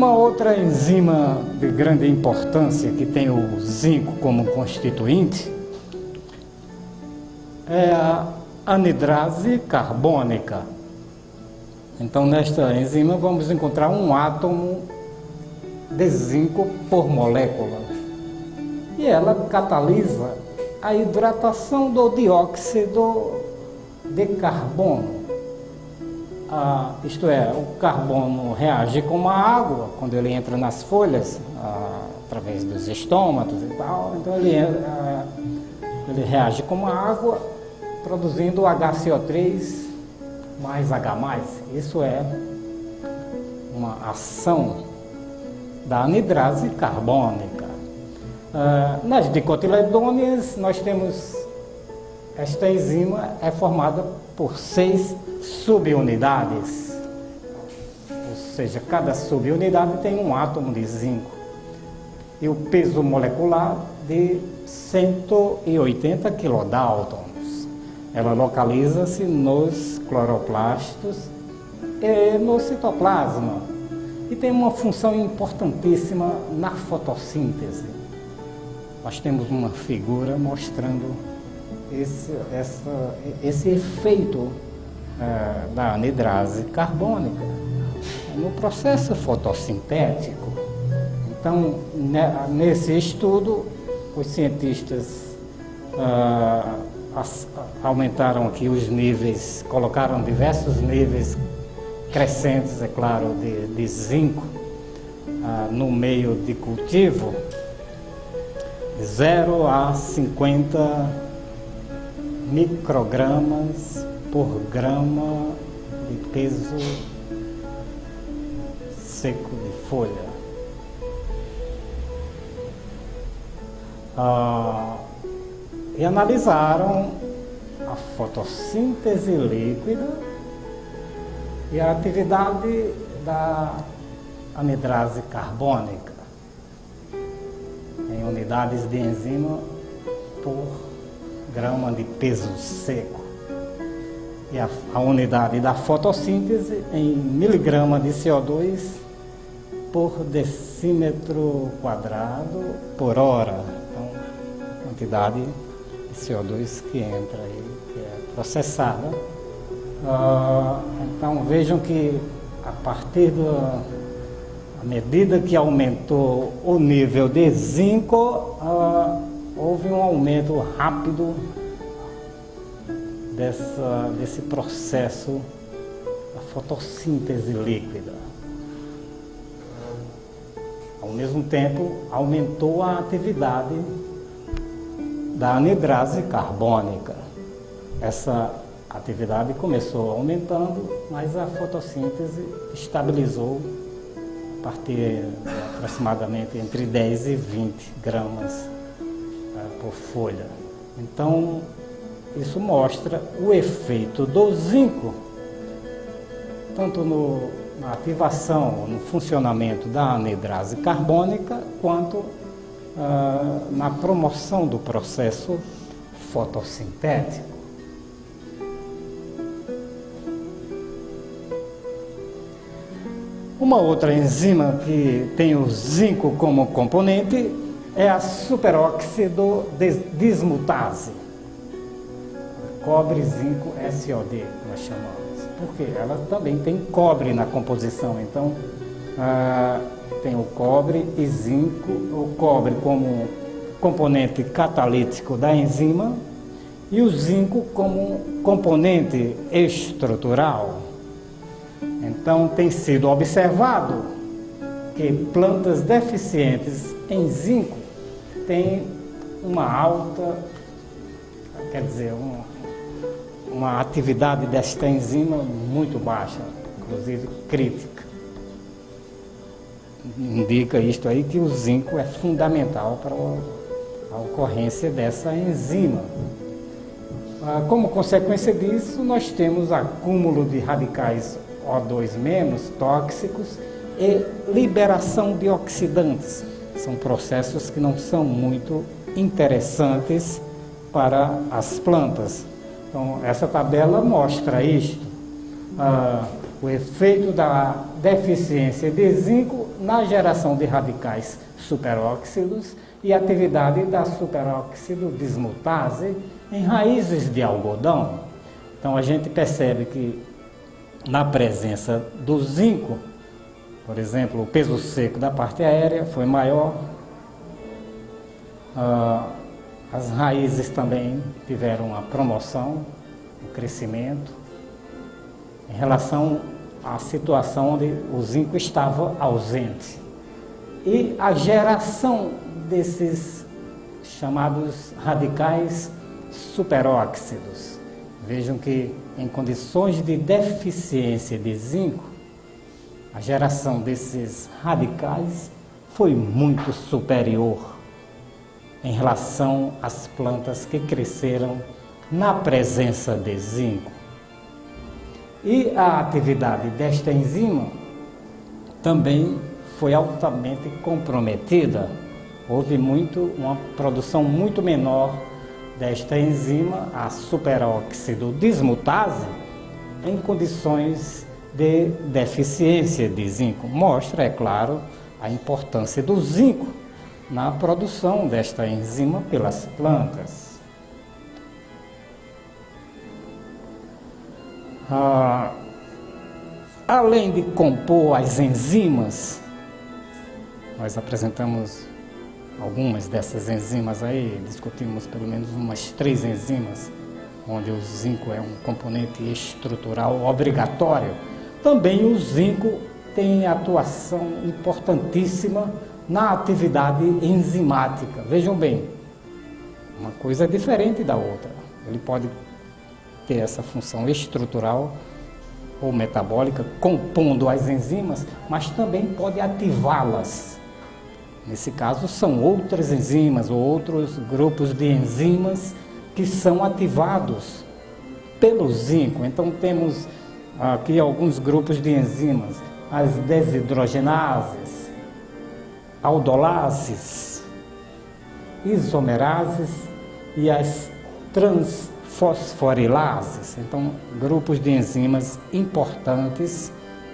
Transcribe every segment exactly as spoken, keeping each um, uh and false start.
Uma outra enzima de grande importância que tem o zinco como constituinte é a anidrase carbônica. Então, nesta enzima vamos encontrar um átomo de zinco por molécula e ela catalisa a hidratação do dióxido de carbono. Ah, isto é, o carbono reage com a água quando ele entra nas folhas, ah, através dos estômatos e tal. Então ele, ah, ele reage com a água, produzindo H C O três mais H mais. Isso é uma ação da anidrase carbônica. Ah, nas dicotiledôneas nós temos esta enzima é formada por seis subunidades, ou seja, cada subunidade tem um átomo de zinco e o peso molecular de cento e oitenta quilodaltons. Ela localiza-se nos cloroplastos e no citoplasma e tem uma função importantíssima na fotossíntese. Nós temos uma figura mostrando esse, essa, esse efeito é, da anidrase carbônica no processo fotossintético. Então, ne, nesse estudo, os cientistas ah, as, aumentaram aqui os níveis, colocaram diversos níveis crescentes, é claro, de, de zinco ah, no meio de cultivo, de zero a cinquenta microgramas por grama de peso seco de folha. Ah, e analisaram a fotossíntese líquida e a atividade da anidrase carbônica em unidades de enzima por grama de peso seco, e a, a unidade da fotossíntese em miligrama de C O dois por decímetro quadrado por hora. Então, quantidade de C O dois que entra aí, que é processada. Uh, então vejam que a partir da à medida que aumentou o nível de zinco, uh, houve um aumento rápido dessa, desse processo da fotossíntese líquida. Ao mesmo tempo, aumentou a atividade da anidrase carbônica. Essa atividade começou aumentando, mas a fotossíntese estabilizou a partir de aproximadamente entre dez e vinte gramas por folha. Então, isso mostra o efeito do zinco, tanto no, na ativação, no funcionamento da anidrase carbônica, quanto ah, na promoção do processo fotossintético. Uma outra enzima que tem o zinco como componente é a superóxido dismutase, cobre-zinco S O D, nós chamamos, porque ela também tem cobre na composição. Então, ah, tem o cobre e zinco, o cobre como componente catalítico da enzima e o zinco como componente estrutural. Então, tem sido observado que plantas deficientes em zinco têm uma alta, quer dizer, uma, uma atividade desta enzima muito baixa, inclusive crítica. Indica isto aí que o zinco é fundamental para a ocorrência dessa enzima. Como consequência disso, nós temos acúmulo de radicais O dois menos tóxicos e liberação de oxidantes. São processos que não são muito interessantes para as plantas. Então, essa tabela mostra isto, ah, o efeito da deficiência de zinco na geração de radicais superóxidos e atividade da superóxido dismutase em raízes de algodão. Então a gente percebe que na presença do zinco, por exemplo, o peso seco da parte aérea foi maior, ah, as raízes também tiveram uma promoção, um crescimento, em relação à situação onde o zinco estava ausente. E a geração desses chamados radicais superóxidos. Vejam que em condições de deficiência de zinco, a geração desses radicais foi muito superior em relação às plantas que cresceram na presença de zinco. E a atividade desta enzima também foi altamente comprometida. Houve muito, uma produção muito menor desta enzima, a superóxido dismutase, em condições de deficiência de zinco. Mostra, é claro, a importância do zinco na produção desta enzima pelas plantas. Ah, além de compor as enzimas, nós apresentamos algumas dessas enzimas aí, discutimos pelo menos umas três enzimas, onde o zinco é um componente estrutural obrigatório. Também o zinco tem atuação importantíssima na atividade enzimática. Vejam bem, uma coisa é diferente da outra. Ele pode ter essa função estrutural ou metabólica, compondo as enzimas, mas também pode ativá-las. Nesse caso, são outras enzimas ou outros grupos de enzimas que são ativados pelo zinco. Então, temos aqui alguns grupos de enzimas: as desidrogenases, aldolases, isomerases e as transfosforilases. Então, grupos de enzimas importantes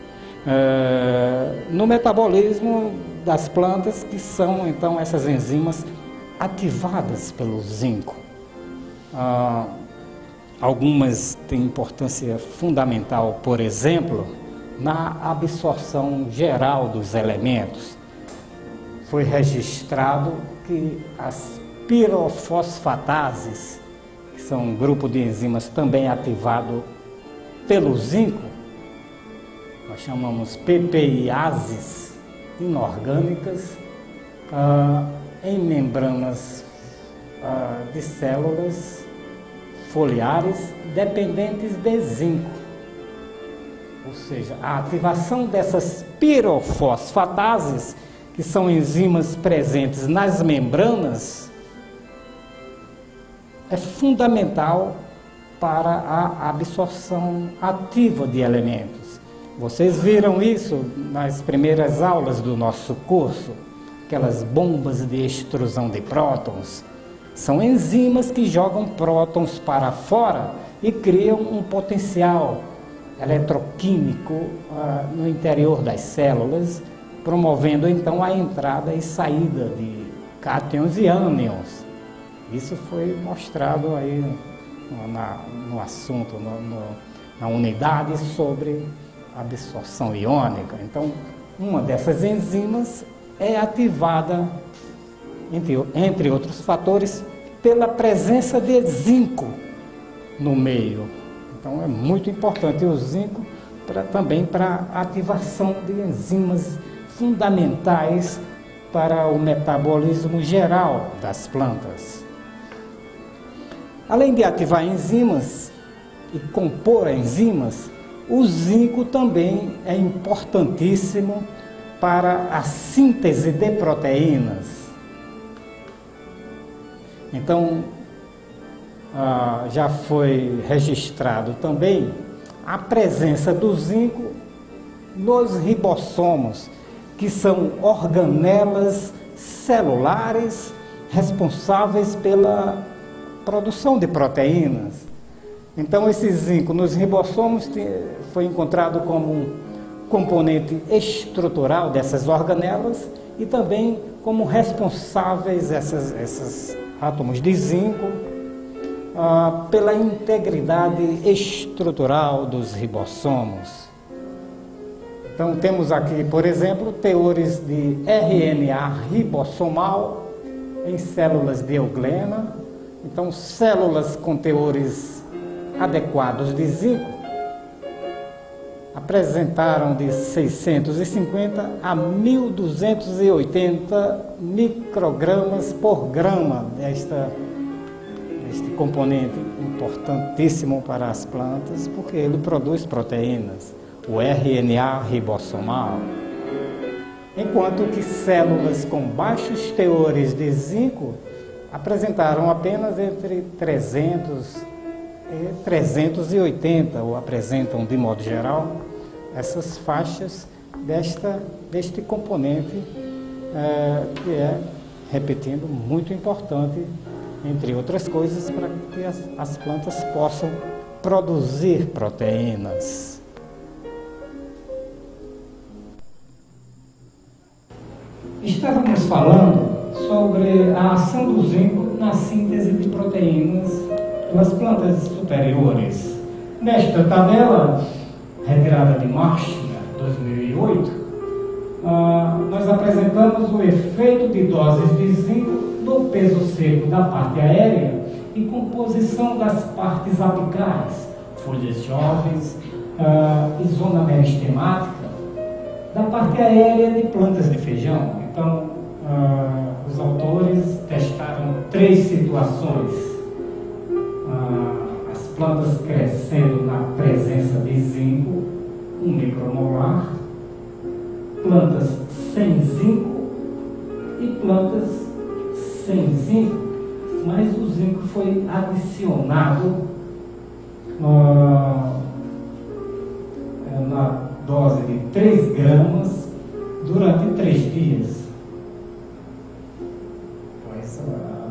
Uh, no metabolismo das plantas, que são então essas enzimas ativadas pelo zinco. Uh, algumas têm importância fundamental, por exemplo, na absorção geral dos elementos. Foi registrado que as pirofosfatases, que são um grupo de enzimas também ativado pelo zinco, nós chamamos ppíases inorgânicas, ah, em membranas ah, de células foliares dependentes de zinco. Ou seja, a ativação dessas pirofosfatases, que são enzimas presentes nas membranas, é fundamental para a absorção ativa de elementos. Vocês viram isso nas primeiras aulas do nosso curso, aquelas bombas de extrusão de prótons. São enzimas que jogam prótons para fora e criam um potencial eletroquímico uh, no interior das células, promovendo então a entrada e saída de cátions e ânions. Isso foi mostrado aí no, na, no assunto, no, no, na unidade sobre absorção iônica. Então, uma dessas enzimas é ativada, entre, entre outros fatores, pela presença de zinco no meio. Então, é muito importante o zinco pra, também para a ativação de enzimas fundamentais para o metabolismo geral das plantas. Além de ativar enzimas e compor enzimas, o zinco também é importantíssimo para a síntese de proteínas. Então, ah, já foi registrado também a presença do zinco nos ribossomos, que são organelas celulares responsáveis pela produção de proteínas. Então, esse zinco nos ribossomos foi encontrado como um, componente estrutural dessas organelas e também como responsáveis essas, esses átomos de zinco ah, pela integridade estrutural dos ribossomos. Então temos aqui, por exemplo, teores de R N A ribossomal em células de euglena. Então células com teores adequados de zinco apresentaram de seiscentos e cinquenta a mil duzentos e oitenta microgramas por grama desta, deste componente importantíssimo para as plantas, porque ele produz proteínas, o R N A ribossomal. Enquanto que células com baixos teores de zinco apresentaram apenas entre trezentos e trezentos e oitenta, ou apresentam de modo geral, essas faixas desta, deste componente é, que é, repetindo, muito importante, entre outras coisas, para que as, as plantas possam produzir proteínas. Estávamos falando sobre a ação do zinco na síntese de proteínas das plantas superiores. Nesta tabela, retirada de março de dois mil e oito, uh, nós apresentamos o efeito de doses de zinco no peso seco da parte aérea e composição das partes apicais, folhas jovens uh, e zona meristemática da parte aérea de plantas de feijão. Então, uh, os autores testaram três situações: uh, as plantas crescendo na presença de zinco, um micromolar, plantas sem zinco e plantas sem zinco, mas o zinco foi adicionado uh, na dose de três gramas durante três dias. Após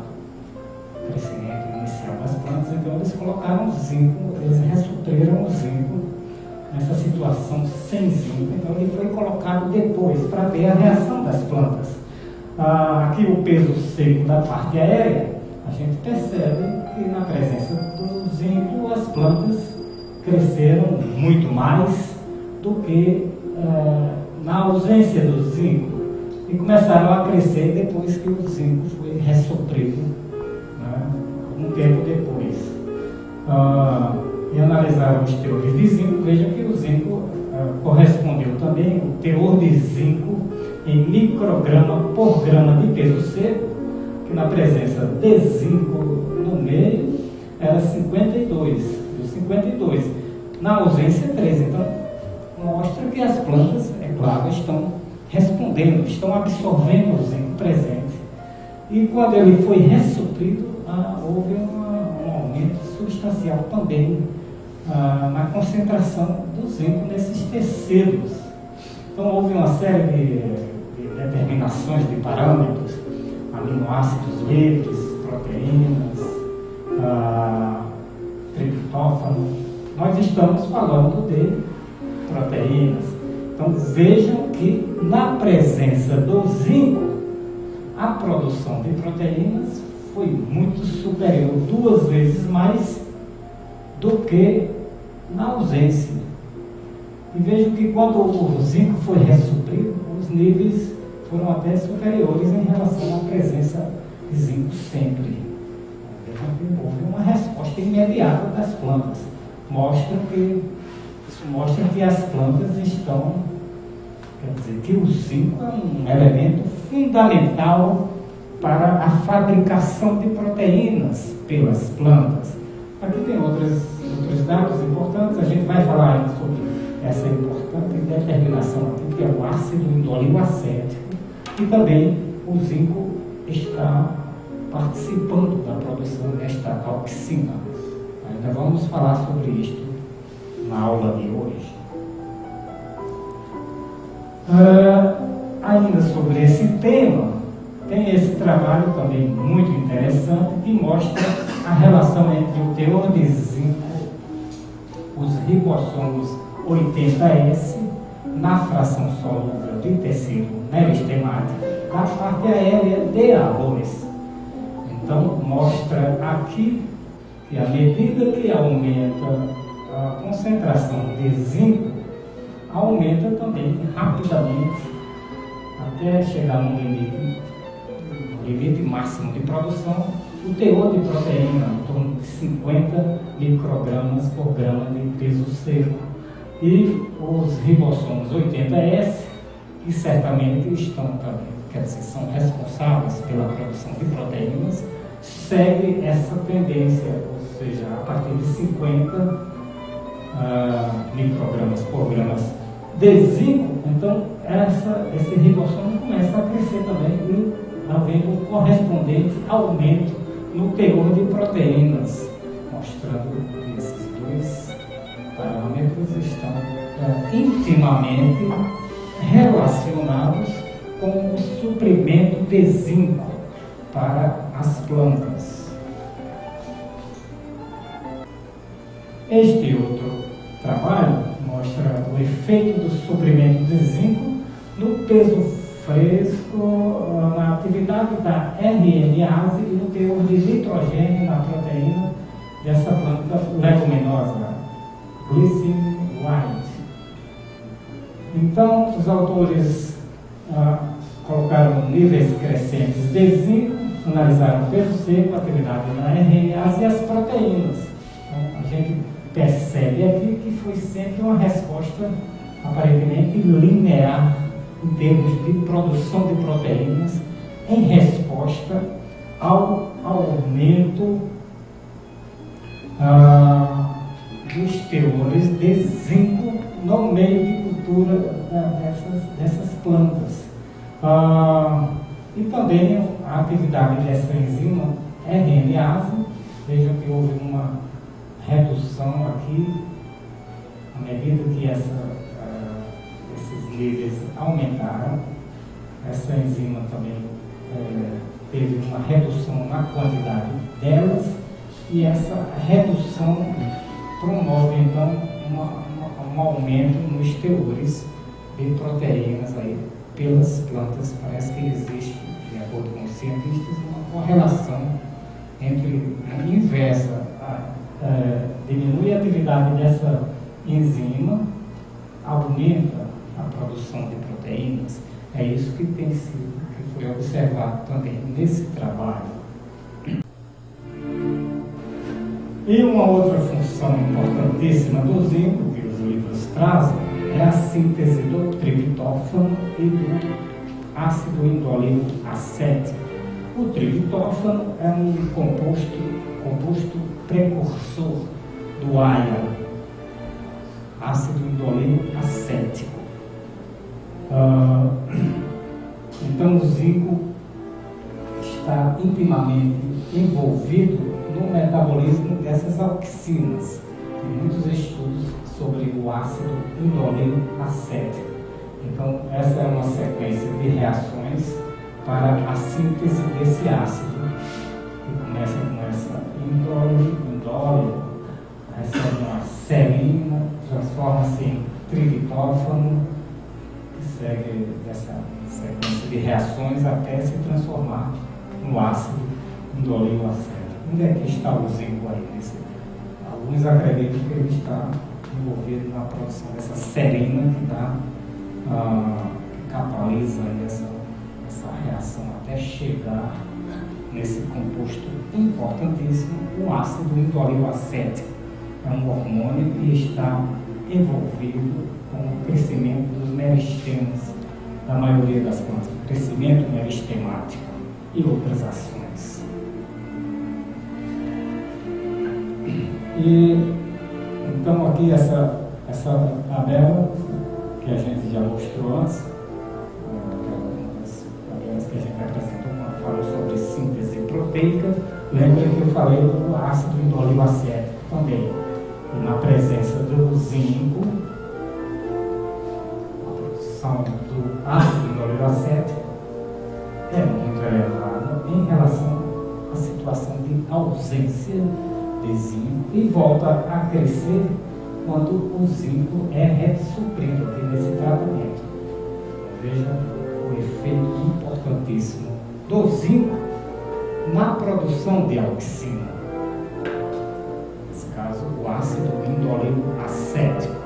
o crescimento inicial das plantas, então eles colocaram o zinco, eles ressupriram o zinco nessa situação sem zinco. Então ele foi colocado depois para ver a reação das plantas. Ah, aqui o peso seco da parte aérea, a gente percebe que na presença do zinco as plantas cresceram muito mais do que eh, na ausência do zinco, e começaram a crescer depois que o zinco foi ressuprido, né, um tempo depois. Ah, e analisaram os teores de zinco, vejam que o zinco ah, correspondeu também, o teor de zinco em micrograma por grama de peso seco, que na presença de zinco no meio era cinquenta e dois, cinquenta e dois, na ausência treze. Então mostra que as plantas, é claro, estão respondendo, estão absorvendo o zinco presente. E quando ele foi ressuprido, ah, houve uma, um aumento substancial também ah, na concentração do zinco nesses tecidos. Então houve uma série de, de determinações de parâmetros, aminoácidos livres, proteínas, ah, triptófano. Nós estamos falando de proteínas. Então vejam que na presença do zinco a produção de proteínas foi muito superior, duas vezes mais do que na ausência. E vejam que quando o zinco foi ressuprido, os níveis foram até superiores em relação à presença de zinco sempre. Vejam que houve uma resposta imediata das plantas. Mostra que Isso mostra que as plantas estão, quer dizer, que o zinco é um elemento fundamental para a fabricação de proteínas pelas plantas. Aqui tem outros, outros dados importantes, a gente vai falar ainda sobre essa importante determinação aqui, que é o ácido indolilacético, e também o zinco está participando da produção desta auxina. Ainda vamos falar sobre isto na aula de hoje. Uh, ainda sobre esse tema, tem esse trabalho também muito interessante que mostra a relação entre o teor de zinco, os ribossomos oitenta S na fração solúvel de tecido meristemático da parte aérea de arroz. Então, mostra aqui que à medida que aumenta a concentração de zinco, aumenta também rapidamente até chegar no limite, no limite máximo de produção, o teor de proteína, em torno de cinquenta microgramas por grama de peso seco. E os ribossomos oitenta S, que certamente estão também, quer dizer, são responsáveis pela produção de proteínas, segue essa tendência, ou seja, a partir de cinquenta uh, microgramas por gramas de zinco. Então, essa, esse ribossomo começa a crescer também, e havendo um correspondente aumento no teor de proteínas, mostrando que esses dois parâmetros estão uh, intimamente relacionados com o suprimento de zinco para as plantas. Este outro trabalho mostra o efeito do suprimento de zinco no peso fresco, na atividade da R N A se e no teor de nitrogênio na proteína dessa planta leguminosa, Glycine white. Então, os autores ah, colocaram níveis crescentes de zinco, analisaram o peso seco, a atividade da R N A e as proteínas. Então, a gente percebe aqui que foi sempre uma resposta aparentemente linear em termos de produção de proteínas, em resposta ao aumento ah, dos teores de zinco no meio de cultura ah, dessas, dessas plantas. Ah, e também a atividade dessa enzima R N A se, vejam que houve uma redução aqui, à medida que essa níveis aumentaram. Essa enzima também é, teve uma redução na quantidade delas, e essa redução promove então uma, uma, um aumento nos teores de proteínas aí pelas plantas. Parece que existe, de acordo com os cientistas, uma correlação entre a inversa, a, a, diminui a atividade dessa enzima, aumenta a produção de proteínas. É isso que tem sido, que foi observado também nesse trabalho. E uma outra função importantíssima do zinco que os livros trazem é a síntese do triptófano e do ácido indolínico acético. O triptófano é um composto, composto precursor do A I A, ácido indolínico acético. Uh, então o zinco está intimamente envolvido no metabolismo dessas auxinas. Tem muitos estudos sobre o ácido indolínico acético. Então essa é uma sequência de reações para a síntese desse ácido, que começa com essa indole, indole recebe uma serina, transforma-se em triptófano, segue essa sequência de reações até se transformar no ácido indolínico acético. Onde é que está o zinco aí? Nesse? Alguns acreditam que ele está envolvido na produção dessa serina que dá, ah, que catalisa essa, essa reação até chegar nesse composto importantíssimo, o ácido indolínico acético. É um hormônio que está envolvido com o crescimento dos meristemas da maioria das plantas, o crescimento meristemático e outras ações. E então aqui essa, essa tabela que a gente já mostrou antes, algumas tabelas que a gente apresentou quando falou sobre síntese proteica. Lembra que eu falei do ácido indolínico acético também, e na presença do zinco, do ácido indolínico acético é muito elevada em relação à situação de ausência de zinco, e volta a crescer quando o zinco é ressuprido. Aqui nesse trato efeito importantíssimo do zinco na produção de auxina. Nesse caso, o ácido indolino acético.